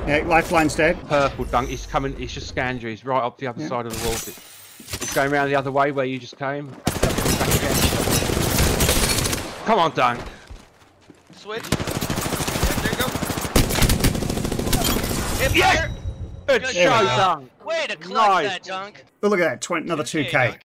Yeah, lifeline's dead. Purple dunk. He's coming. He's just scanned you. He's right up the other side of the wall. He's going around the other way where you just came. Back again. Come on, dunk. Switch. There you go. Hit Yes! fire. Good show, dunk. Way to clutch Nice. that, dunk. But look at that, another 2K.